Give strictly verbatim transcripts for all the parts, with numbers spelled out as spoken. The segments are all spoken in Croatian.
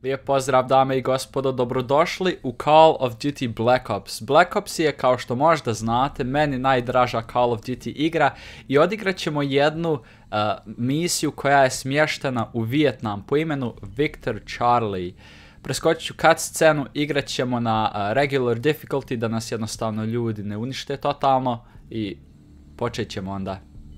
Lijep pozdrav dame i gospodo, dobrodošli u Call of Duty Black Ops. Black Ops je, kao što možda znate, meni najdraža Call of Duty igra i odigrat ćemo jednu uh, misiju koja je smještena u Vijetnam po imenu Victor Charlie. Preskočit ću cutscenu, igrat ćemo na uh, regular difficulty da nas jednostavno ljudi ne unište totalno i počet ćemo onda.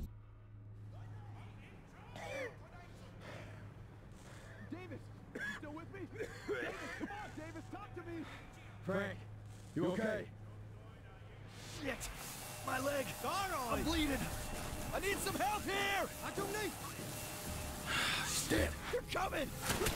Frank, you okay? Shit! My leg! I'm bleeding! I need some help here! I don't need... Stand! They're coming!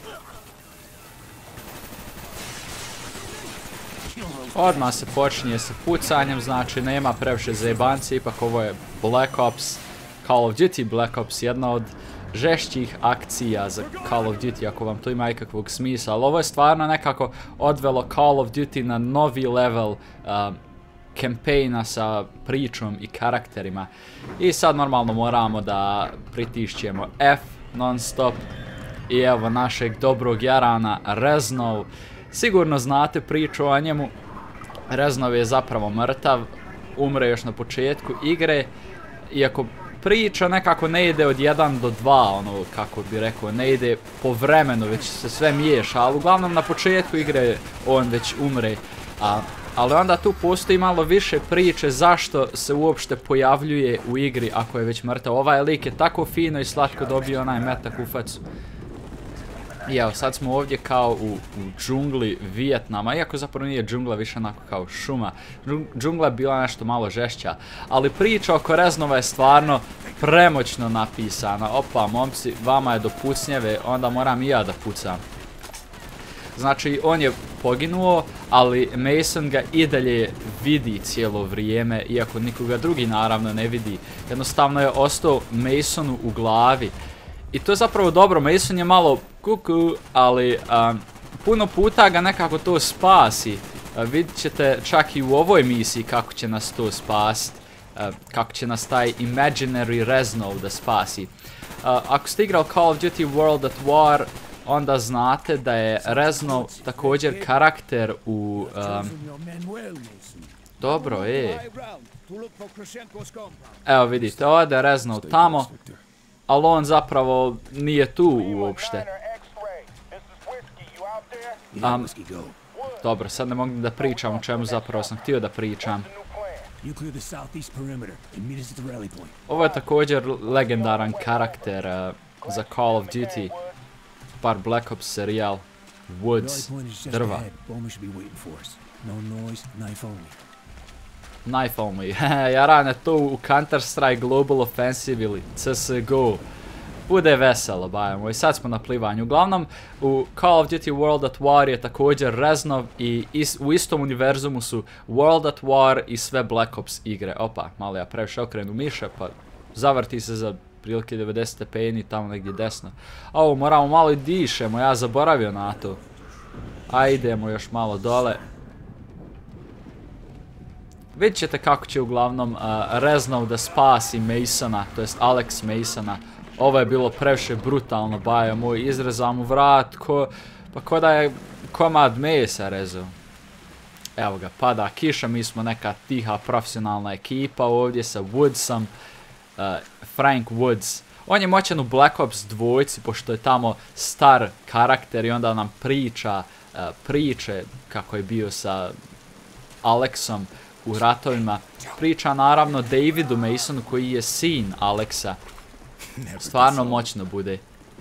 Odmah se počinje sa pucanjem, znači nema previše zajebanci, ipak ovo je Black Ops, Call of Duty Black Ops, jedna od žešćih akcija za Call of Duty, ako vam to ima ikakvog smisla, ali ovo je stvarno nekako odvelo Call of Duty na novi level um, kampejna sa pričom i karakterima. I sad normalno moramo da pritišćemo F non stop i evo našeg dobrog jarana Reznov. Sigurno znate priču o njemu. Reznov je zapravo mrtav, umre još na početku igre, iako priča nekako ne ide od jedan do dva, ono kako bi rekao, ne ide po vremenu, već se sve miješa, ali uglavnom na početku igre on već umre. A, ali onda tu postoji malo više priče zašto se uopšte pojavljuje u igri ako je već mrtav. Ovaj lik je tako fino i slatko dobio onaj metak u facu. I evo, sad smo ovdje kao u, u džungli Vijetnama, iako zapravo nije džungla, više onako kao šuma. Džungla je bila nešto malo žešća, ali priča oko Reznova je stvarno premoćno napisana. Opa, momci, vama je do pucnjeve, onda moram i ja da pucam. Znači, on je poginuo, ali Mason ga i dalje vidi cijelo vrijeme, iako nikoga drugi naravno ne vidi. Jednostavno je ostao Masonu u glavi. I to je zapravo dobro, Mason je malo kuku, ali um, puno puta ga nekako to spasi. Uh, vidit ćete čak i u ovoj misiji kako će nas to spasiti. Uh, kako će nas taj imaginary Reznov da spasi. Uh, ako ste igrali Call of Duty World at War, onda znate da je Reznov također karakter u... Um, dobro, e. Evo vidite, ovdje je Reznov tamo. Ali on zapravo nije tu uopšte. Um, dobro, sad ne mogu da pričam o čemu zapravo sam htio da pričam. Ovo je također legendaran karakter uh, za Call of Duty, bar Black Ops serijal. Woods, drva. Knife only. Ja rane to u Counter-Strike Global Offensive ili C S G O. Bude veselo, bajamo. I sad smo na plivanju. Uglavnom, u Call of Duty World at War je također Reznov i is, u istom univerzumu su World at War i sve Black Ops igre. Opa, malo ja previše okrenu miše, pa zavrti se za prilike devedeset stepeni tamo negdje desno. A ovo moramo malo i dišemo, ja zaboravio na to. A idemo još malo dole. Vidjet ćete kako će uglavnom uh, Reznov da spasi Masona, to jest Alex Masona. Ovo je bilo previše brutalno, bajo moj, izrezao mu vrat, ko, pa ko da je komad mesa rezao. Evo ga, pada kiša, mi smo neka tiha profesionalna ekipa ovdje sa Woodsom, uh, Frank Woods. On je moćan u Black Ops dvojci, pošto je tamo star karakter i onda nam priča uh, priče kako je bio sa Alexom u ratovima. Priča naravno Davidu Masonu koji je sin Alexa. Stvarno moćno bude.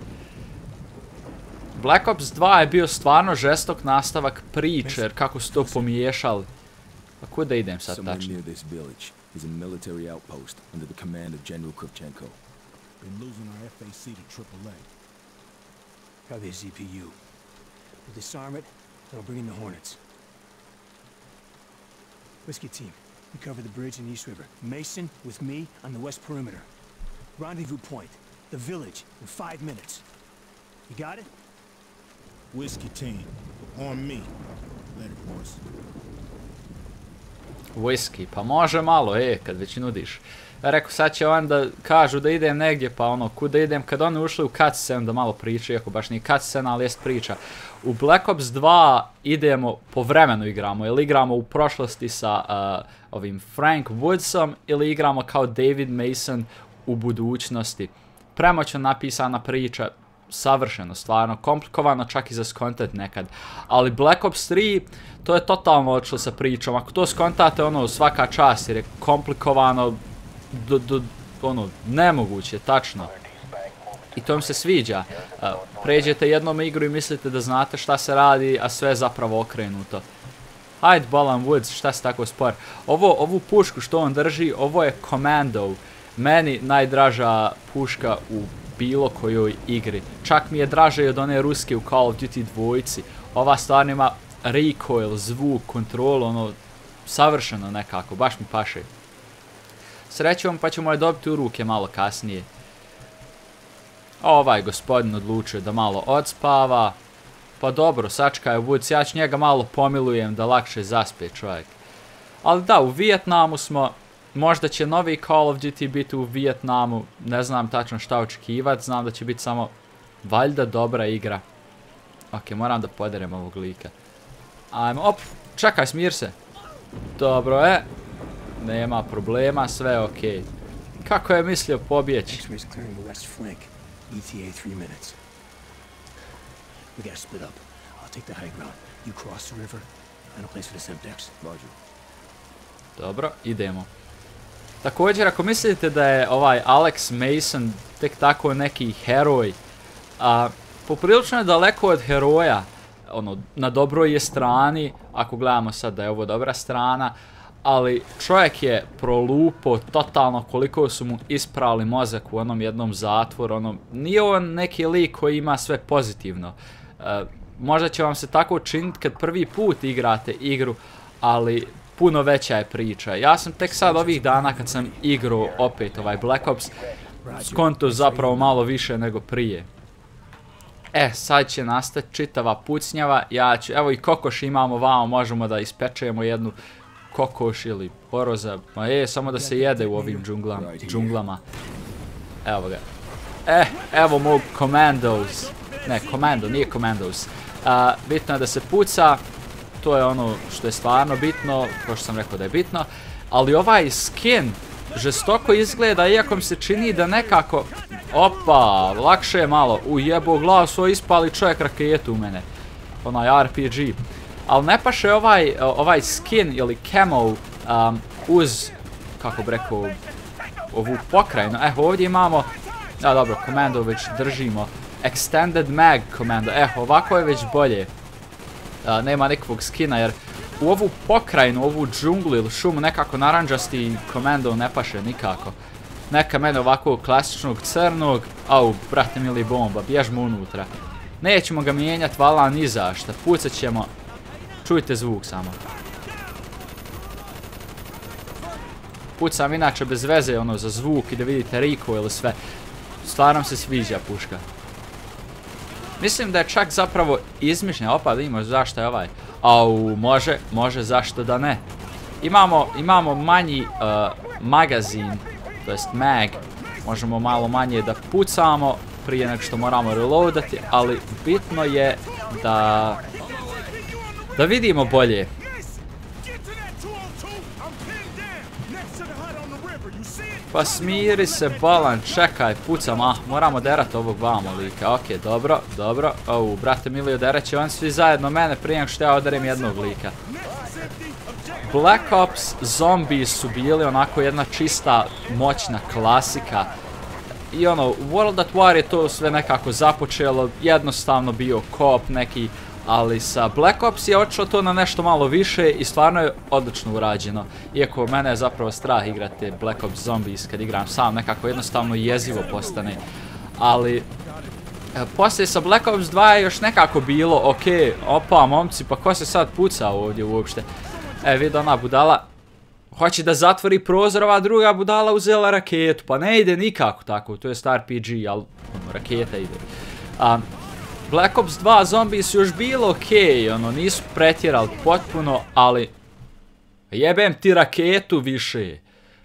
Black Ops dva je bio stvarno žestok nastavak priče, jer kako su to pomiješali. Pa kuda idem sad tačno? Whiskey team, we cover the bridge in East River. Mason with me on the west perimeter. Rendezvous point, the village, in five minutes. You got it? Whiskey team, on me. Let it boys. Whisky, pa može malo, e, kad već nudiš. Rekao, sad će onda kažu da idem negdje, pa ono, kuda idem, kad oni ušli u cutscene da malo pričaju, iako baš nije cutscene, ali jest priča. U Black Ops dva idemo, po vremenu igramo, ili igramo u prošlosti sa uh, ovim Frank Woodsom, ili igramo kao David Mason u budućnosti. Premoćno napisana priča, savršeno, stvarno, komplikovano čak i za skontat nekad. Ali Black Ops tri, to je totalno odšlo sa pričom. Ako to skontate, ono, svaka čast, jer je komplikovano, do, do, ono, nemoguće, tačno. I to mi se sviđa. Uh, pređete jednom igru i mislite da znate šta se radi, a sve je zapravo okrenuto. Hajde, Bolan Woods, šta se tako spor? Ovo, ovu pušku što on drži, ovo je Commando. Meni najdraža puška u bilo kojoj igri. Čak mi je draže i od one ruske u Call of Duty dvojici. Ova stvarno ima recoil, zvuk, kontrol, ono, savršeno nekako, baš mi paše. Srećom, pa ćemo je dobiti u ruke malo kasnije. Ovaj gospodin odlučio da malo odspava. Pa dobro, sačka je Woods, ja ću njega malo pomilujem da lakše zaspe čovjek. Ali da, u Vijetnamu smo, možda će novi Call of Duty biti u Vijetnamu, ne znam tačno šta očekivat, znam da će biti samo valjda dobra igra. Ok, moram da poderem ovog lika. Ajmo, op, čekaj, smir se. Dobro je, nema problema, sve je okej. Kako je mislio pobjeći? E T A three minutes. We gotta split up. I'll take the high ground. You cross the river. Find a place for the Semtex. Roger. Dobro, idemo. Također, ako mislite da je ovaj Alex Mason tek tako neki heroj, a, poprilično je daleko od heroja, ono, na dobroj je strani, ako gledamo sad da je ovo dobra strana, ali čovjek je prolupo totalno koliko su mu isprali mozak u onom jednom zatvoru, ono, nije on neki lik koji ima sve pozitivno. E, možda će vam se tako činiti kad prvi put igrate igru, ali puno veća je priča. Ja sam tek sad ovih dana kad sam igrao opet ovaj Black Ops, skonto zapravo malo više nego prije. E, sad će nastati čitava pucnjava, ja ću, evo i kokoš imamo vamo, možemo da ispečemo jednu kokoš ili poroza, ma je, samo da se jede u ovim džunglama, džunglama. Evo ga. E, evo mog Commandos, ne, Commando, nije Commandos. A, bitno je da se puca, to je ono što je stvarno bitno, kao što sam rekao da je bitno, ali ovaj skin žestoko izgleda, iako mi se čini da nekako, opa, lakše je malo, ujebo glas, o ispali čovjek raketu u mene, onaj R P G. Ali ne paše ovaj, ovaj skin ili camo um, uz, kako bi rekao, ovu pokrajinu. Eh, ovdje imamo, a dobro, Commando već držimo, Extended Mag Commando, eh, ovako je već bolje. Uh, nema nikakvog skina jer u ovu pokrajinu, ovu džunglu ili šumu nekako naranđasti Commando ne paše nikako. Neka mene ovako klasičnog crnog, au, brate mili bomba, bježmo unutra. Nećemo ga mijenjati, vala ni zašta, pucat ćemo. Čujte zvuk samo. Pucam inače bez veze ono za zvuk i da vidite Riko ili sve. Stvarno se sviđa puška. Mislim da je čak zapravo izmišljena. Opa, da imamo zašto je ovaj. Au, može, može, zašto da ne. Imamo, imamo manji uh, magazin, to jest mag. Možemo malo manje da pucamo prije nego što moramo reloadati, ali bitno je da... da vidimo bolje. Pa smiri se, Bolan, čekaj, pucam, ah, moramo derati ovog vamo lika, okej, okay, dobro, dobro, au, brate mili, oderat će on svi zajedno mene prije nego što ja odarim jednog lika. Black Ops Zombies su bili onako jedna čista, moćna klasika. I ono, u World at War je to sve nekako započelo, jednostavno bio co-op neki, ali sa Black Ops je otišlo to na nešto malo više i stvarno je odlično urađeno. Iako mene je zapravo strah igrati Black Ops Zombies kad igram sam, nekako jednostavno jezivo postane. Ali, e, poslije sa Black Ops dva je još nekako bilo, ok, opa momci, pa ko se sad puca ovdje uopšte? E, vidi ona budala, hoće da zatvori prozor, ova druga budala uzela raketu, pa ne ide nikako tako, to je R P G, ali ono, raketa ide. Um, Black Ops dva Zombies su još bilo okej, ono, nisu pretjerali potpuno, ali jebem ti raketu više.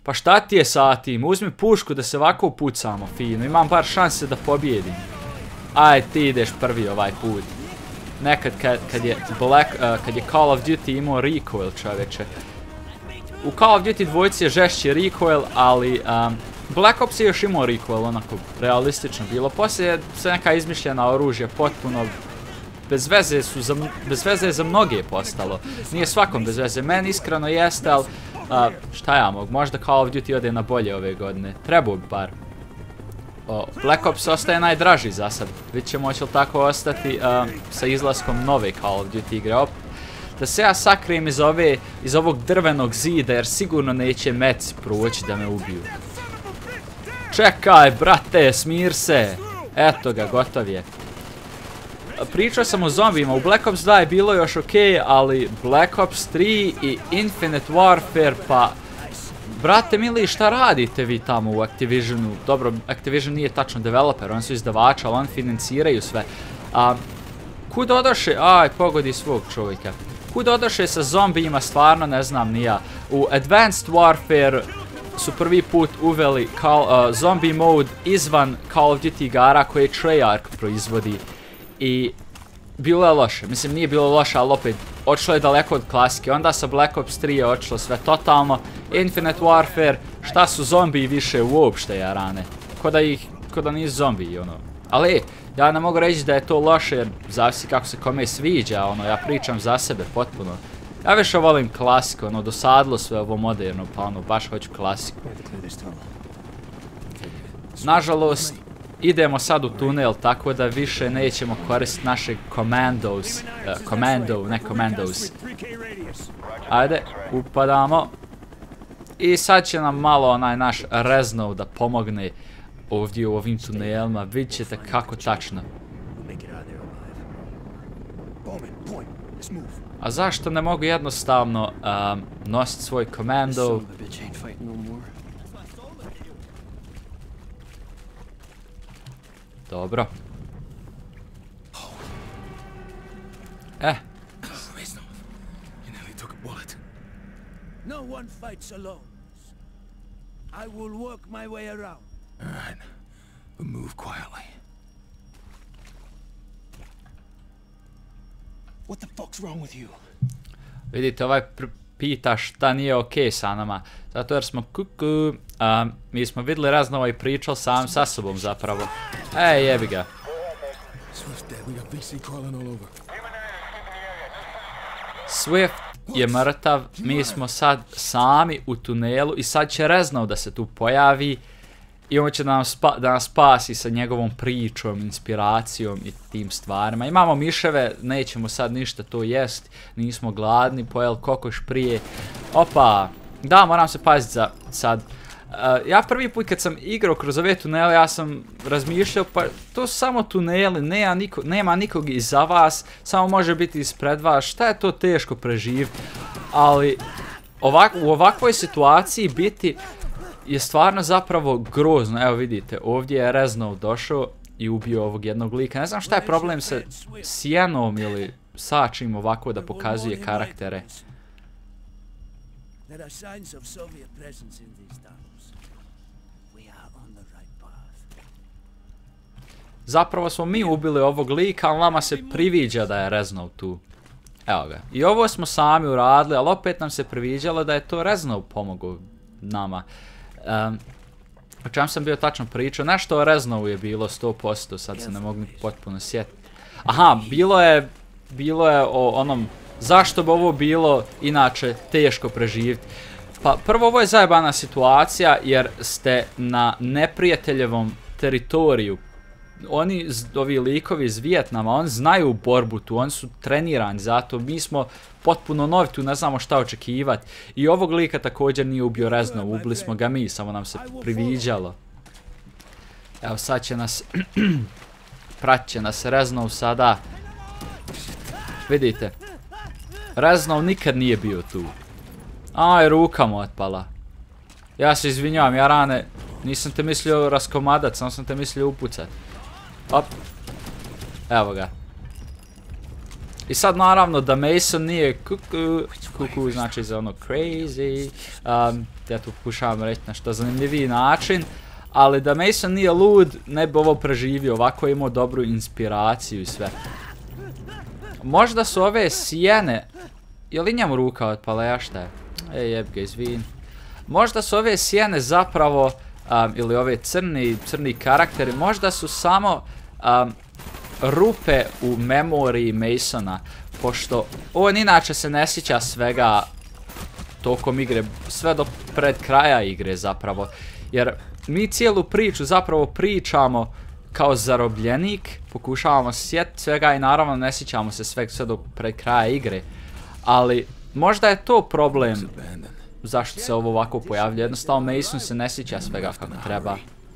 Pa šta ti je sa tim? Uzmi pušku da se ovako upucamo fino. Imam bar šanse da pobjedim. Aj, ti ideš prvi ovaj put. Nekad kad, kad, je, Black, uh, kad je Call of Duty imao recoil, čoveče. U Call of Duty dvojci je žešći recoil, ali um, Black Ops je još imao recoil, onako realistično bilo. Poslije je sve neka izmišljena oružja, potpuno bez veze su za, bez veze je za mnoge postalo. Nije svakom bez veze. Meni iskreno jeste, ali uh, šta ja mogu? Možda Call of Duty ode na bolje ove godine. Trebao bi bar. O, Black Ops ostaje najdraži za sad. Vidjet ćemo hoće li tako ostati uh, sa izlaskom nove Call of Duty igre. Op, da se ja sakrijem iz, ove, iz ovog drvenog zida, jer sigurno neće meci proći da me ubiju. Čekaj, brate, smir se. Eto ga, gotov je. Pričao sam o zombijima, u Black Ops dva je bilo još ok, ali Black Ops tri i Infinite Warfare, pa... Brate mili, šta radite vi tamo u Activisionu? Dobro, Activision nije tačno developer, oni su izdavači, ali oni financiraju sve. A, kud odoše? Aj, pogodi svog čovjeka. Kud odoše sa zombijima, stvarno ne znam ni ja. U Advanced Warfare su prvi put uveli call, uh, zombie mode izvan Call of Duty igara koje Treyarch proizvodi. I bilo je loše, mislim nije bilo loše, ali opet odšlo je daleko od klasike. Onda sa Black Ops tri je odšlo sve totalno. Infinite Warfare, šta su zombiji više uopšte jarane? Ko da ih, ko da nisu zombiji, ono. Ali, ja ne mogu reći da je to loše, jer zavisi kako se kome sviđa, ono, ja pričam za sebe potpuno. Ja više volim klasiku, ono, dosadilo sve ovo moderno, pa ono, baš hoću klasiku. Nažalost, idemo sad u tunel, tako da više nećemo koristiti naše commandos, uh, commando, ne commandos. Ajde, upadamo. I sad će nam malo onaj naš Reznov da pomogne ovdje u ovim tunelima, vidjet ćete kako tačno. A zašto ne mogu jednostavno um, nositi svoj komando? Dobro. Eh. No one fights alone. I will work my way around. All right, but move quietly. What the fuck's wrong with you? Vidite, ovaj pita šta nije okej sa nama. Zato jer smo kuku. Um, mi smo vidjeli Reznova i pričali sam sa sobom zapravo. Ej, jebi ga. Swift je mrtav, mi smo sad sami u tunelu i sad će Reznov da se tu pojavi i on će da, nam spa, da nas spasi sa njegovom pričom, inspiracijom i tim stvarima. Imamo miševe, nećemo sad ništa to jest, nismo gladni, pojel kokoš prije. Opa, da, moram se paziti za sad. Uh, ja prvi put kad sam igrao kroz ove tunele, ja sam razmišljao, pa to su samo tuneli, nema, niko, nema nikog iza vas, samo može biti ispred vas, šta je to teško preživiti, ali ovak, u ovakvoj situaciji biti je stvarno zapravo grozno. Evo vidite, ovdje je Reznov došao i ubio ovog jednog lika, ne znam šta je problem sa sjenom ili sačim ovako da pokazuje karaktere. There are signs of Soviet presence in these tunnels. We are on the right path. Zapravo smo mi ubili ovog lika, ali nama se priviđa da je Reznov tu. Evo ga. I ovo smo sami uradili, ali opet nam se priviđalo da je to Reznov pomogao nama. Um, o čem sam bio tačno pričao? Nešto o Reznovu je bilo sto posto, sad se ne mogu potpuno sjetiti. Aha, bilo je, bilo je o onom... Zašto bi ovo bilo inače teško preživjeti? Pa prvo, ovo je zajebana situacija jer ste na neprijateljevom teritoriju. Oni, ovi likovi iz Vijetnama, oni znaju borbu tu, oni su trenirani zato. Mi smo potpuno novi tu, ne znamo šta očekivati. I ovog lika također nije ubio Reznov, ubili smo ga mi, samo nam se priviđalo. Evo sad će nas, pratit će nas Reznov sada. Vidite. Reznov nikad nije bio tu. Aj, ruka mu otpala. Ja se izvinjavam, ja rane, nisam te mislio raskomadat, samo sam te mislio upucat. Op. Evo ga. I sad naravno da Mason nije kuku, kuku znači za ono crazy, um, ja tu pokušavam reći na što zanimljiviji način, ali da Mason nije lud, ne bi ovo preživio, ovako je imao dobru inspiraciju i sve. Možda su ove sjene, je li njemu ruka otpala, ja šta je? Ej, jeb ga, izvin. Možda su ove sjene zapravo, um, ili ove crni, crni karakteri, možda su samo um, rupe u memoriji Masona, pošto on inače se ne sjeća svega tokom igre, sve do pred kraja igre zapravo, jer mi cijelu priču zapravo pričamo kao zarobljenik, pokušavamo sjetiti svega i naravno ne sjećamo se svega sve do pred kraja igre, ali možda je to problem zašto se ovo ovako pojavlja, jednostavno Mason se ne sjeća svega kako treba.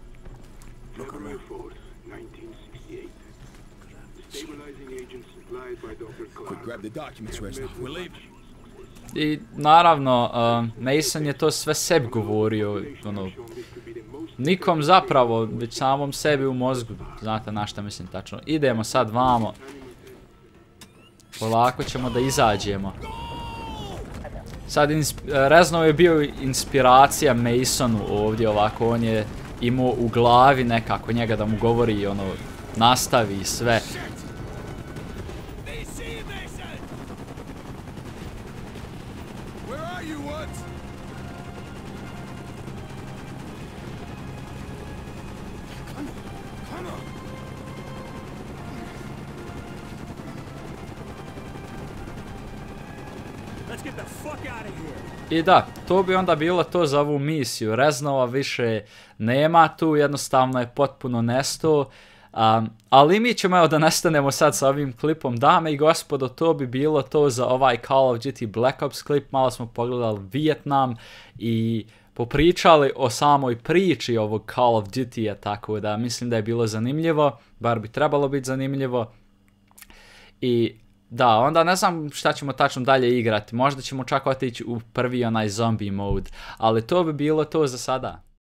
I naravno, uh, Mason je to sve sebi govorio, ono, nikom zapravo, već samom sebi u mozgu, znate na šta mislim tačno. Idemo sad vamo, polako ćemo da izađemo. Sad Reznov je bio inspiracija Masonu ovdje ovako, on je imao u glavi nekako njega da mu govori, ono, nastavi i sve. I da, to bi onda bilo to za ovu misiju. Reznova više nema tu, jednostavno je potpuno nestao. Um, ali mi ćemo evo da nastanemo sad sa ovim klipom. Dame i gospodo, to bi bilo to za ovaj Call of Duty Black Ops klip. Malo smo pogledali Vijetnam i popričali o samoj priči ovog Call of Duty-a, tako da mislim da je bilo zanimljivo, bar bi trebalo biti zanimljivo. I da, onda ne znam šta ćemo tačno dalje igrati, možda ćemo čak otići u prvi onaj zombie mode, ali to bi bilo to za sada.